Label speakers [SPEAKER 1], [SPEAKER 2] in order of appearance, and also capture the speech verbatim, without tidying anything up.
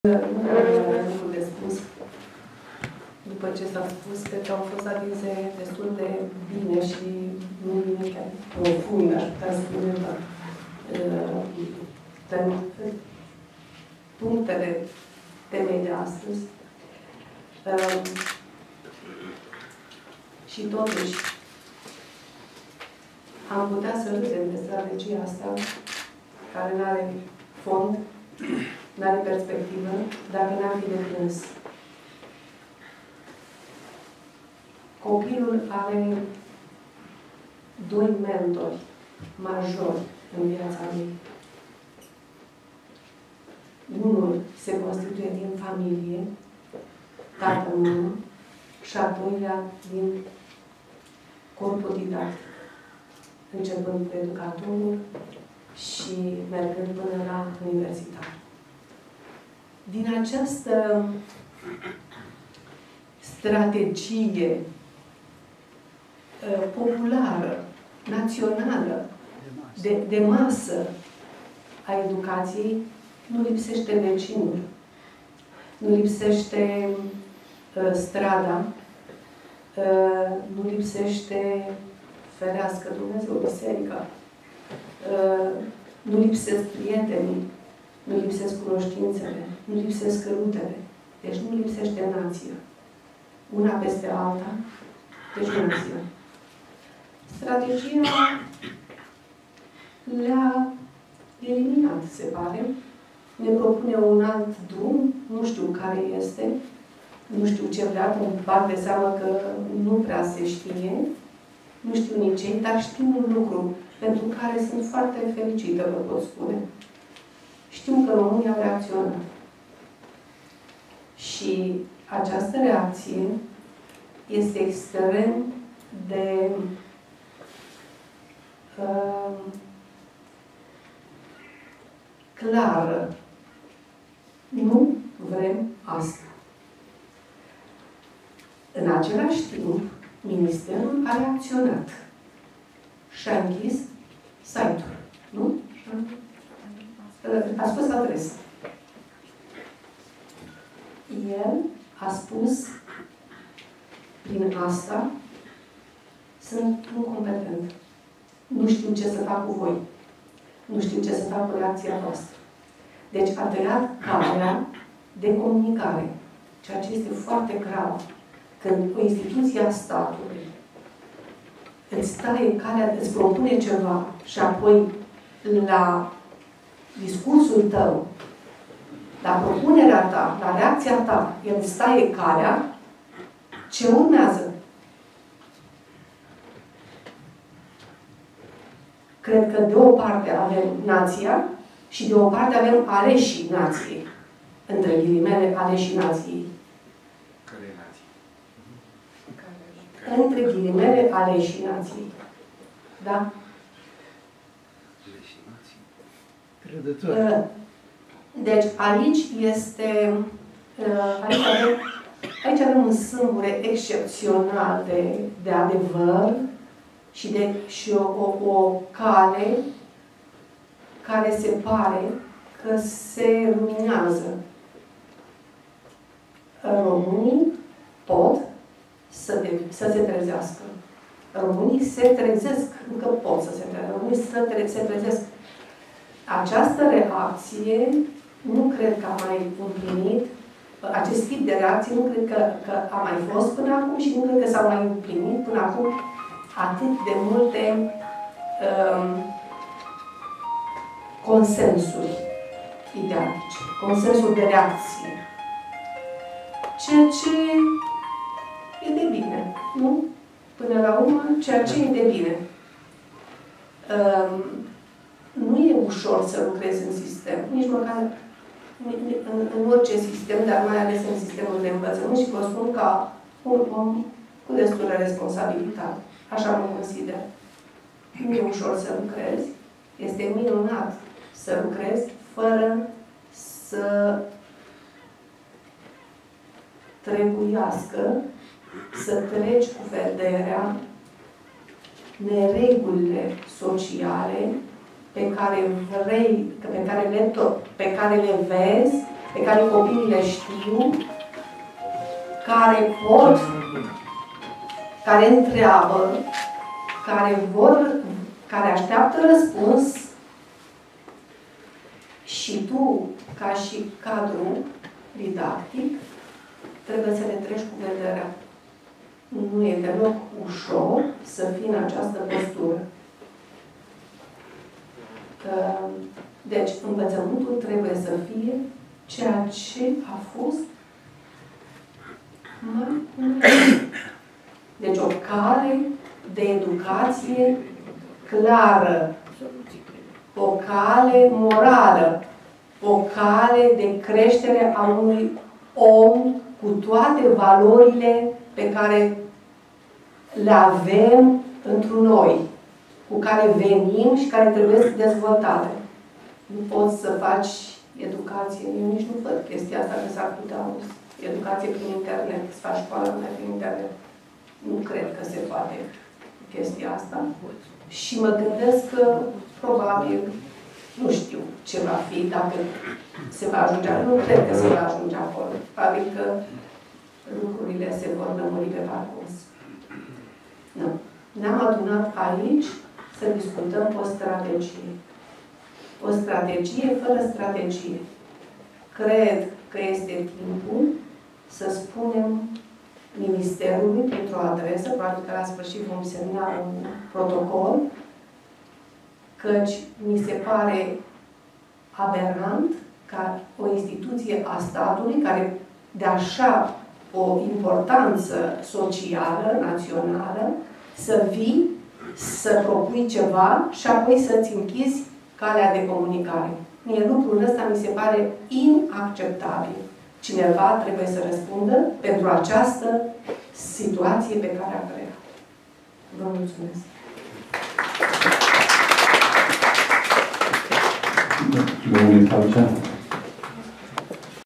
[SPEAKER 1] Nu am lucruri de spus. După ce s-a spus, cred că au fost atinse destul de bine și nu bine chiar profund, aș putea spune, dar uh, punctele temei de astăzi. Uh, și totuși, am putea să râdem de strategia asta, care nu are fond, nu are perspectivă, dacă n-ar fi de plâns. Copilul are doi mentori majori în viața lui. Unul se constituie din familie, tatăl, mamă, și al doilea din corpul didactic, începând cu educatorul și mergând până la universitar. Din această strategie uh, populară, națională, de, de masă a educației, nu lipsește vecinul, nu lipsește uh, strada, uh, nu lipsește, ferească Dumnezeu, biserica, uh, nu lipsesc prietenii, nu lipsesc cunoștințele, nu lipsesc rutele. Deci nu lipsește nația. Una peste alta, deci nația. Strategia le-a eliminat, se pare. Ne propune un alt drum, nu știu care este, nu știu ce vrea, îmi bag de seamă că nu prea se știe, nu știu nici ei, dar știu un lucru pentru care sunt foarte fericită, vă pot spune. Știu că România a reacționat. Și această reacție este extrem de uh, clară. Nu vrem asta. În același timp, Ministerul a reacționat și a închis site-ul. Nu? A spus adresă. El a spus, prin asta, sunt incompetent. Nu știu ce să fac cu voi. Nu știu ce să fac cu reacția voastră. Deci a tăiat calea de comunicare. Ceea ce este foarte grav. Când o instituție a statului îți taie calea, îți propune ceva și apoi la discursul tău, la propunerea ta, la reacția ta, el îți taie calea, ce urmează? Cred că de o parte avem nația și de o parte avem aleșii nației. Între ghilimele, aleșii nației.
[SPEAKER 2] Care e nație?
[SPEAKER 1] Între ghilimele, aleșii nației. Da?
[SPEAKER 2] Aleșii nației.
[SPEAKER 3] Crădători.
[SPEAKER 1] Deci aici este, aici avem, aici avem un sâmbure excepțional de, de adevăr și, de, și o, o, o cale care se pare că se luminează. Românii pot să, de, să se trezească. Românii se trezesc, încă pot să se trezească. Românii să tre se trezesc. Această reacție nu cred că a mai împlinit, acest tip de reacție nu cred că, că a mai fost până acum și nu cred că s-au mai împlinit până acum atât de multe um, consensuri ideatice, consensuri de reacție. Ceea ce e de bine, nu? Până la urmă, ceea ce e de bine. Um, nu e ușor să lucrezi în sistem, nici măcar în, în orice sistem, dar mai ales în sistemul de învățământ și vă spun ca un om cu destulă responsabilitate. Așa mă consider. Nu e ușor să lucrezi. Este minunat să lucrezi fără să trebuiască să treci cu vederea neregulile sociale pe care vrei, pe care le, pe care le vezi pe care copiii le știu, care pot, care întreabă, care vor, care așteaptă răspuns și tu, ca și cadru didactic, trebuie să le treci cu vederea. Nu e deloc ușor să fii în această postură. Deci, învățământul trebuie să fie ceea ce a fost mai înainte. Deci, o cale de educație clară, o cale morală, o cale de creștere a unui om cu toate valorile pe care le avem într-un noi, cu care venim și care trebuie dezvoltate. Nu poți să faci educație, eu nici nu văd chestia asta că s-ar putea auzi. Educație prin internet, să faci școală numai prin internet. Nu cred că se poate chestia asta. Și mă gândesc că probabil, nu știu ce va fi, dacă se va ajunge, nu cred că se va ajunge acolo. Probabil că lucrurile se vor lămuri pe parcurs. Nu. Ne-am adunat aici să discutăm o strategie. O strategie fără strategie. Cred că este timpul să spunem Ministerului printr-o adresă, probabil că la sfârșit vom semna un protocol, căci mi se pare aberant ca o instituție a statului, care de așa o importanță socială, națională, să vii, să propui ceva și apoi să-ți închizi calea de comunicare. Mie lucrul ăsta mi se pare inacceptabil. Cineva trebuie să răspundă pentru această situație pe care a creat. Vă mulțumesc.
[SPEAKER 4] Domnule Calcea.